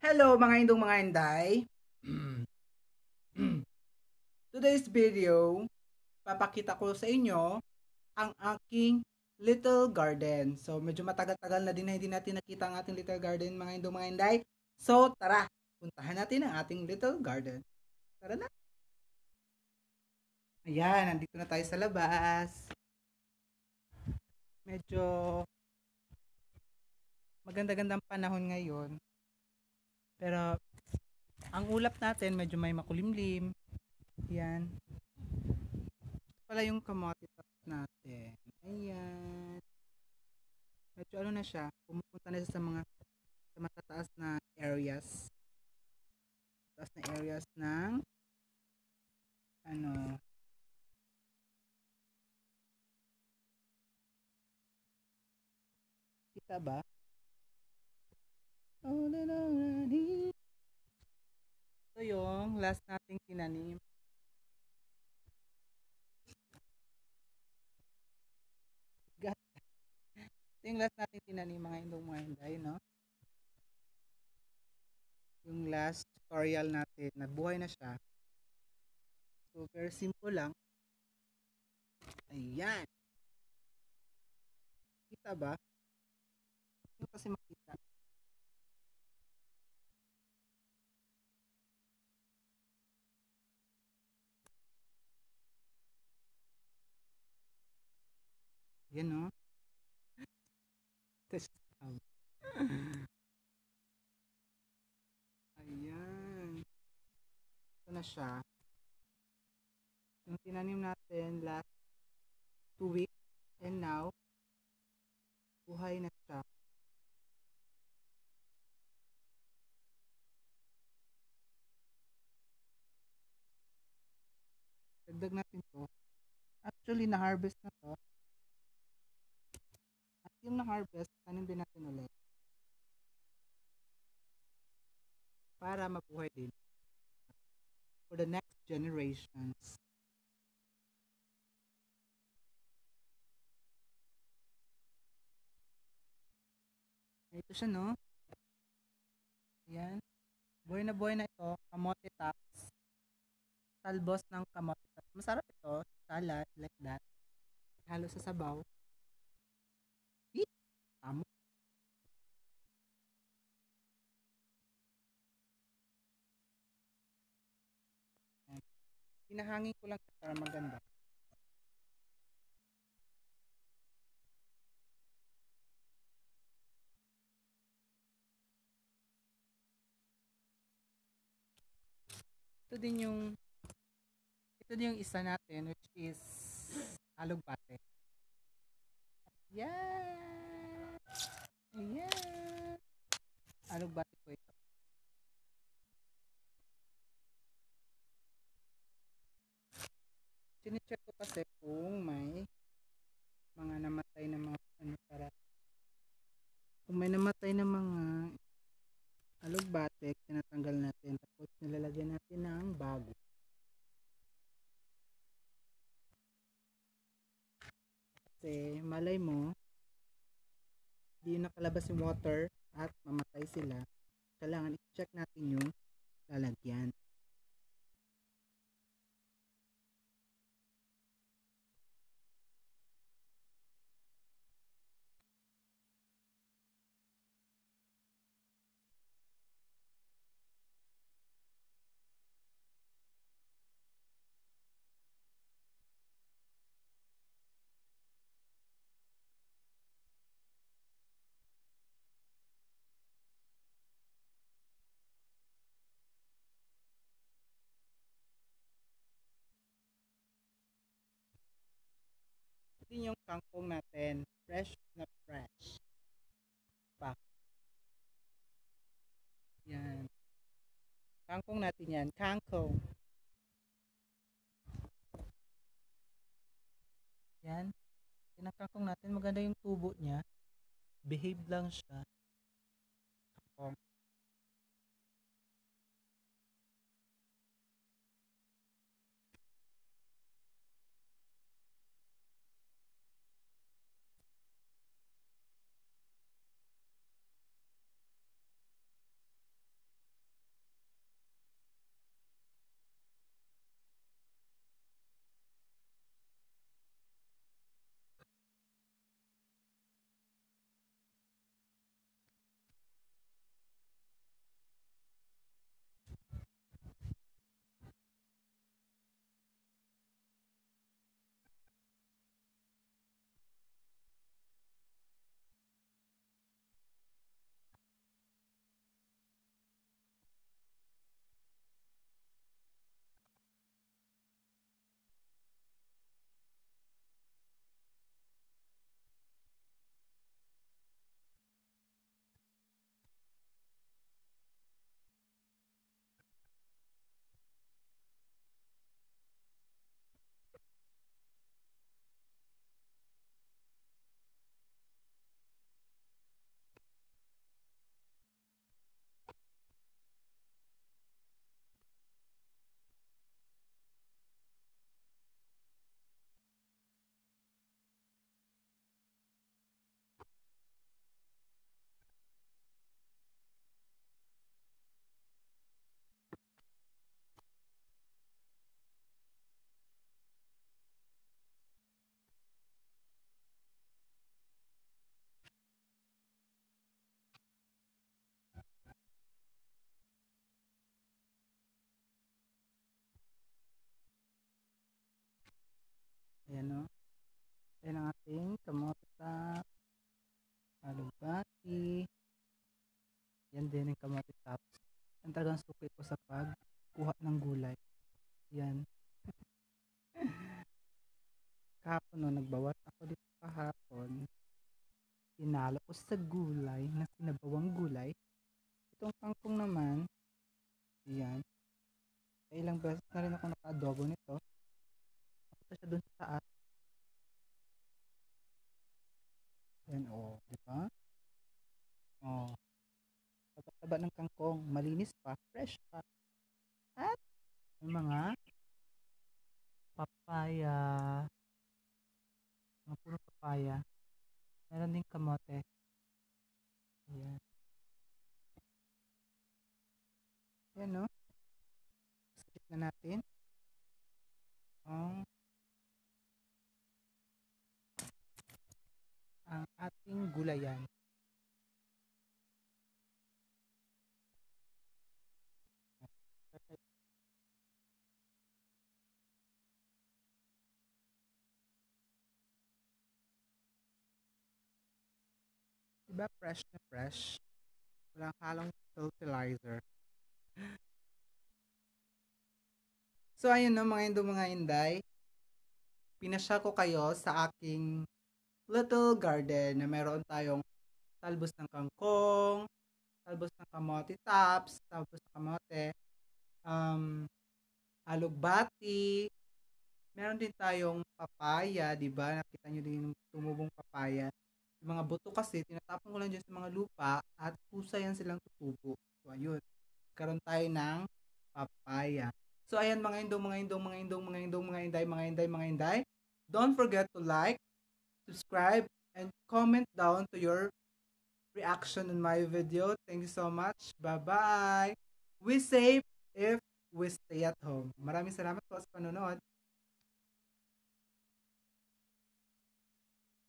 Hello mga indong mga inday. Today's video, papakita ko sa inyo ang aking little garden. So medyo matagal-tagal na din na hindi natin nakita ang ating little garden mga indong mga inday. So tara, puntahan natin ang ating little garden. Tara na. Ayan, nandito na tayo sa labas. Medyo maganda-gandang panahon ngayon. Pero ang ulap natin medyo may makulimlim. Yan. Pala yung kamote top natin. Ayan. Medyo ano na siya, pumupunta na siya sa matataas na areas. Mataas na areas ng ano, kita ba? Ito yung last nating tinanim. Ito yung last nating tinanim mga indong mga hinday, no? Yung last tutorial natin, nabuhay na siya. So, very simple lang. Ayan. Kita ba? Hindi kasi makita. Yan, no? Test. Ayan. Ito na siya. Yung tinanim natin last 2 weeks and now buhay na siya. Dagdag natin to. Actually, na-harvest na to. At yung na-harvest, tanim din natin ulit. Para mabuhay din. For the next generations. Ito siya, no? Ayan. Buhay na ito. Kamote tops. Talbos ng kamote tops. Masarap ito. Salad, like that. Halo sa sabaw. Eat! Tamo. Ayan. Pinahangin ko lang para maganda. Ito din yung isa natin which is alugbate. Yan! Ayan! Alugbate po ito. Sinicheck ko kasi kung may mga namatay na mga ano para kung may namatay na mga alugbate, tinatanggal natin tapos nilalagyan natin ng bago. Kasi malay mo hindi nakalabas yung water at mamatay sila. Kailangan i-check natin yung lalagyan. Ito yung kangkong natin. Fresh na fresh. Pa. Yan. Kangkong natin yan. Kangkong. Yan. Kinakangkong natin. Maganda yung tubo niya. Behave lang siya. Kangkong. Yan o. Yan ang ating kamote top, alugbati. Yan din ang kamote top. Yan talagang suki ko sa pagkuha ng gulay. Yan. Kahapon no, nagbawas ako dito kahapon. Tinalo ko sa gulay, na sinabawang gulay. Itong kangkong naman, yan. Ilang beses na rin ako naka-adobo nito. Napunta siya dun sa taas. Yan o, di ba? O, taba-taba ng kangkong, malinis pa, fresh pa. At may mga papaya. Mga puro papaya. Meron din kamote. Ayan. Ayan no. Skip na natin. Ang ating gulayan. Diba fresh na fresh? Walang halong fertilizer. So ayun no mga indo mga inday. Pinasya ko kayo sa aking little garden na meron tayong talbos ng kangkong, talbos ng kamote tops, talbos ng kamote, alugbati, meron din tayong papaya, di ba? Nakita nyo din yung tumubong papaya. Yung mga buto kasi, tinatapon ko lang dyan sa mga lupa at kusa yan silang tutubo. So, ayun. Karoon tayo ng papaya. So, ayan mga indong, mga indong, mga indong, mga indong, mga inday, mga inday, mga inday. Don't forget to like, subscribe, and comment down to your reaction on my video. Thank you so much. Bye-bye. We safe if we stay at home. Maraming salamat po sa panonood.